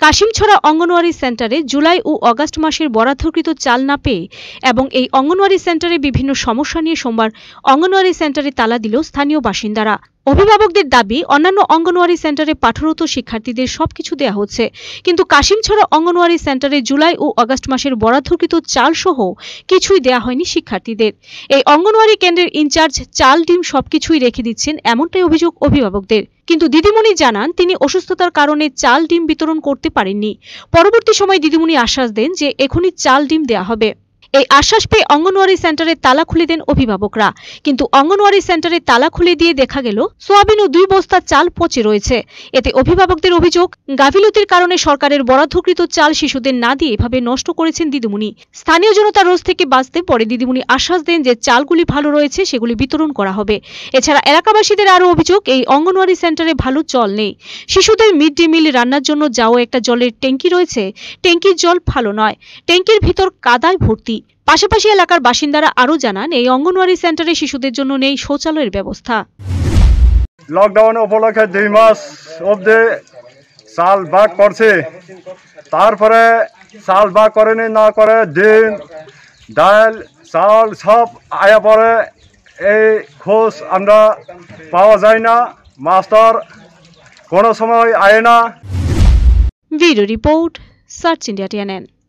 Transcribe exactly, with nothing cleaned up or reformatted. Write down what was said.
কাশিমছড়া অঙ্গনওয়াড়ি সেন্টারে জুলাই ও অগাস্ট মাসের বরাদ্দকৃত চাল না পেয়ে এবং এই অঙ্গনওয়াড়ি সেন্টারে বিভিন্ন সমস্যা নিয়ে সোমবার অঙ্গনওয়াড়ি সেন্টারে তালা দিল স্থানীয় বাসিন্দারা। অভিভাবকদের দাবি, অন্যান্য অঙ্গনওয়াড়ি সেন্টারে পাঠরত শিক্ষার্থীদের সবকিছু দেয়া হচ্ছে, কিন্তু কাশিমছড়া অঙ্গনওয়াড়ি সেন্টারে জুলাই ও অগাস্ট মাসের বরাদ্দকৃত চাল সহ কিছুই দেয়া হয়নি শিক্ষার্থীদের। এই অঙ্গনওয়াড়ি কেন্দ্রের ইনচার্জ চাল ডিম সবকিছুই রেখে দিচ্ছেন, এমনটাই অভিযোগ অভিভাবকদের। কিন্তু দিদিমণি জানান, তিনি অসুস্থতার কারণে চাল ডিম বিতরণ করতে পারেননি। পরবর্তী সময়ে দিদিমণি আশ্বাস দেন যে এখনই চাল ডিম দেয়া হবে। এই আশ্বাস পেয়ে অঙ্গনওয়াড়ি সেন্টারে তালা খুলে দেন অভিভাবকরা, কিন্তু অঙ্গনওয়াড়ি সেন্টারে তালা খুলে দিয়ে দেখা গেল সোয়াবিন ও দুই বস্তা চাল পচে রয়েছে। এতে অভিভাবকদের অভিযোগ, গাফিলতির কারণে সরকারের বরাদ্দকৃত চাল শিশুদের না দিয়ে এভাবে নষ্ট করেছেন দিদিমণি। স্থানীয় জনতার রোষ থেকে বাঁচতে পরে দিদিমণি আশ্বাস দেন যে চালগুলি ভালো রয়েছে, সেগুলি বিতরণ করা হবে। এছাড়া এলাকাবাসীদের আরও অভিযোগ, এই অঙ্গনওয়াড়ি সেন্টারে ভালো জল নেই। শিশুদের মিড ডে মিল রান্নার জন্য যাও একটা জলের ট্যাঙ্কি রয়েছে, ট্যাঙ্কির জল ভালো নয়, ট্যাঙ্কির ভিতর কাদায় ভর্তি। পাশাপাশি এলাকার বাসিন্দারা আরও জানান, এই অঙ্গনওয়াড়ি সেন্টারে শিশুদের জন্য নেই শৌচালয়ের ব্যবস্থা। লকডাউন উপলক্ষে দুই মাস অবধি চাল ভাগ করছে, তারপরে চাল ভাগ করেনি না করে ডিম ডাল চাল সব আয়া পরে এই খোঁজ আমরা পাওয়া যায় না, মাস্টার কোনো সময় আয় না। Video report, search India TNN.